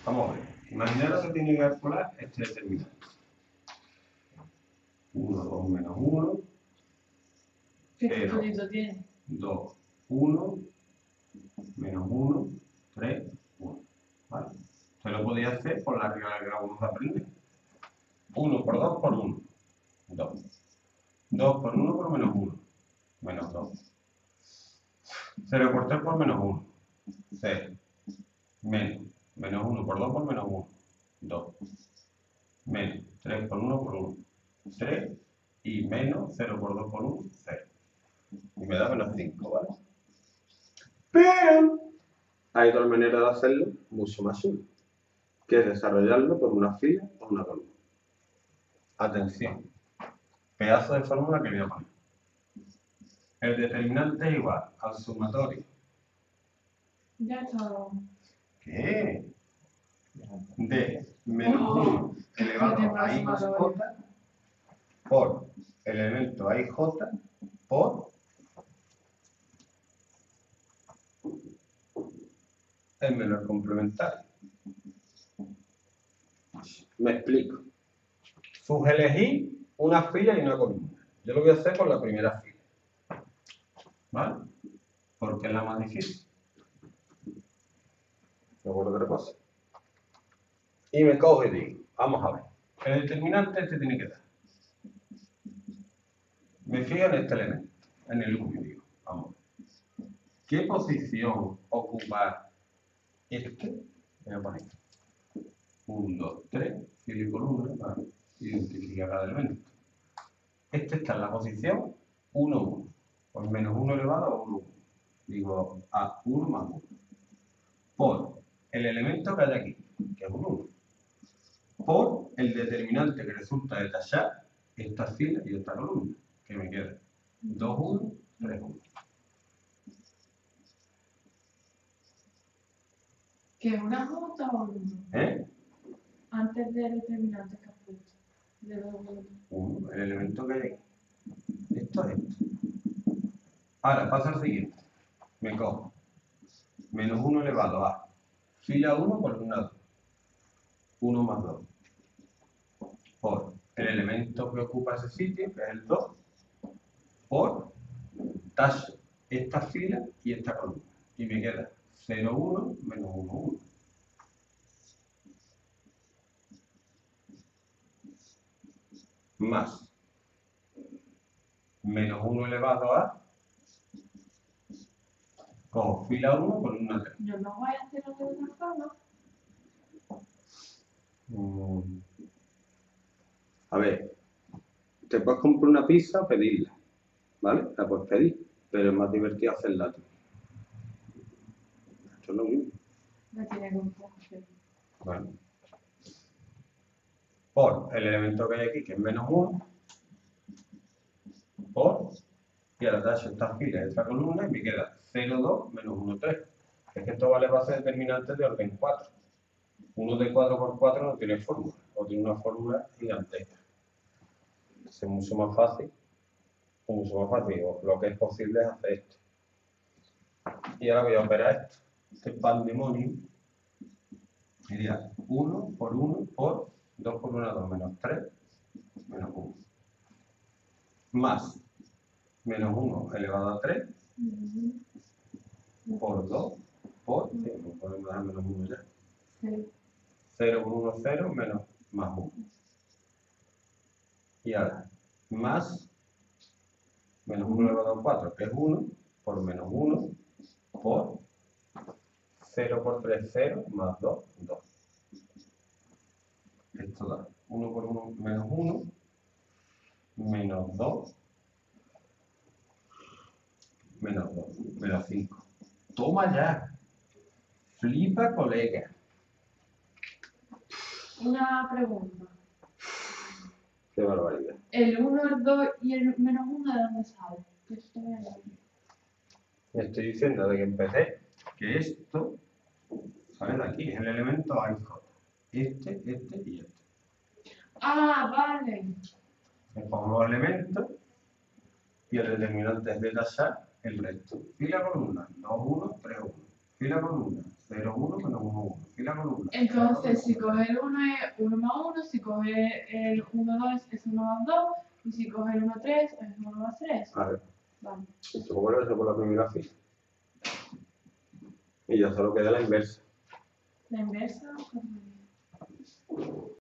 Vamos a ver. Imaginaros que tiene que calcular este determinante. 1, 2, menos 1. ¿Qué 0, factorito tiene? 2, 1, menos 1, 3, 1. ¿Vale? Se lo podía hacer por la regla que acabamos de aprender. 1 por 2 por 1, 2. 2 por 1 por menos 1, menos 2. 0 por 3 por menos 1, 0. Menos 1 por 2 por menos 1, 2. Menos 3 por 1 por 1, 3. Y menos 0 por 2 por 1, 0. Y me da menos 5, ¿vale? Pero hay otra manera de hacerlo mucho más simple, que es desarrollarlo por una fila o una columna. Atención, pedazo de fórmula que voy a poner. El determinante es igual al sumatorio. Ya está. ¿Qué? De menos 1 elevado a I más J por el elemento a i j por el menor complementario. Me explico. Elegí una fila y una columna. Yo lo voy a hacer por la primera fila. ¿Vale? Porque es la más difícil. No por otra cosa. Y me cojo y digo, vamos a ver. El determinante este tiene que dar. Me fijo en este elemento, en el 1 y digo, vamos a ver. ¿Qué posición ocupa este? Voy a poner 1, 2, 3, fila y columna para identificar cada elemento. Este está en la posición 1, 1. Por menos 1 elevado a 1, 1. Digo a 1 más 1. Por el elemento que hay aquí, que es un 1. Por el determinante que resulta detallar esta fila y esta columna, que me queda 2, 1, 3, 1. ¿Qué es una J o un 1? Antes del determinante que has puesto. De 2, 1. El elemento que hay aquí. Esto es esto. Ahora pasa al siguiente. Me cojo menos 1 elevado a fila 1 columna 2. 1 más 2. Por el elemento que ocupa ese sitio, que es el 2, por tacho esta fila y esta columna. Y me queda 0, 1, menos 1, 1. Más menos 1 elevado a, cojo fila 1, columna 3. Yo no voy a hacerlo de otra forma. A ver, te puedes comprar una pizza o pedirla, ¿vale? La puedes pedir, pero es más divertido hacerla tú. Esto es lo mismo. Me tiene que gustar. Bueno. Por el elemento que hay aquí, que es menos 1, por, y ahora tacho esta fila y esta columna y me queda 0, 2, menos 1, 3. Es que esto vale base determinantes de orden 4. 1 de 4 por 4 no tiene fórmula, o tiene una fórmula gigantesca. Es mucho más fácil, o lo que es posible es hacer esto. Y ahora voy a operar esto. Este pandemonio sería 1 por 1 por 2 por 1, 2 menos 3, menos 1. Más menos 1 elevado a 3 por 2 por 5. Podemos dar menos 1 ya. 0 por 1, 0, menos más 1. Y ahora, más menos 1 elevado a 4, que es 1, por menos 1, por 0 por 3, 0, más 2, 2. Esto da 1 por 1, menos 1, menos 2, menos 2, menos 5. Toma ya. Flipa, colega. Una pregunta. Qué barbaridad. ¿El 1, el 2 y el menos 1 de dónde sale? Que esto me da aquí. Me estoy diciendo de que empecé que esto sale de aquí, es el elemento a y j. Este y este. Ah, vale. Me pongo los elementos y el determinante es detallar el resto. Fila columna, 2, 1, 3, 1. Fila columna, 0, 1, menos 1, 1. aquí la columna. Entonces, si coge el 1 es 1 más 1, si coge el 1, 2 es 1 más 2, y si coge el 1, 3 es 1 más 3. Vale. Vale. Y tú pones eso por la primera fila. Y ya solo queda la inversa. La inversa.